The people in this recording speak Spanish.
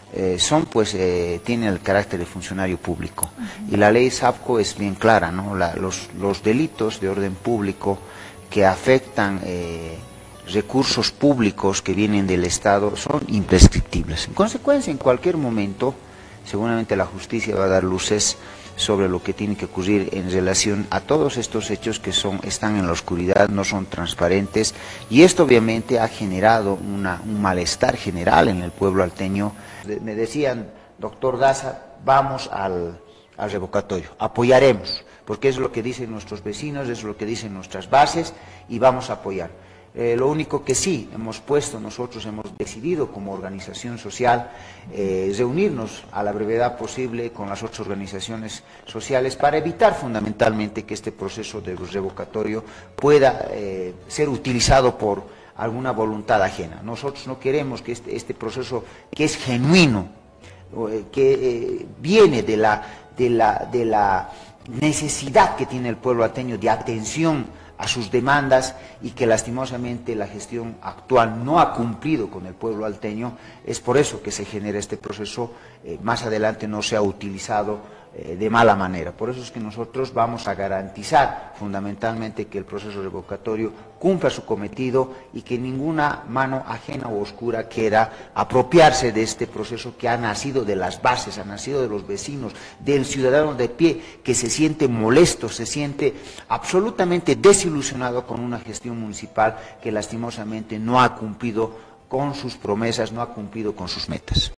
tienen el carácter de funcionario público. Y la ley SAPCO es bien clara, ¿no? Los delitos de orden público que afectan recursos públicos que vienen del Estado son imprescriptibles. En consecuencia, en cualquier momento, seguramente la justicia va a dar luces sobre lo que tiene que ocurrir en relación a todos estos hechos que están en la oscuridad, no son transparentes, y esto obviamente ha generado un malestar general en el pueblo alteño. Me decían, doctor Daza, vamos al revocatorio, apoyaremos, porque es lo que dicen nuestros vecinos, es lo que dicen nuestras bases, y vamos a apoyar. Lo único que sí nosotros hemos decidido como organización social reunirnos a la brevedad posible con las otras organizaciones sociales para evitar fundamentalmente que este proceso de revocatorio pueda ser utilizado por alguna voluntad ajena. Nosotros no queremos que este proceso, que es genuino, que viene de la necesidad que tiene el pueblo alteño de atención a sus demandas y que lastimosamente la gestión actual no ha cumplido con el pueblo alteño, es por eso que se genera este proceso, más adelante no sea utilizado de mala manera. Por eso es que nosotros vamos a garantizar fundamentalmente que el proceso revocatorio cumpla su cometido y que ninguna mano ajena o oscura quiera apropiarse de este proceso que ha nacido de las bases, ha nacido de los vecinos, del ciudadano de pie que se siente molesto, se siente absolutamente desilusionado con una gestión municipal que lastimosamente no ha cumplido con sus promesas, no ha cumplido con sus metas.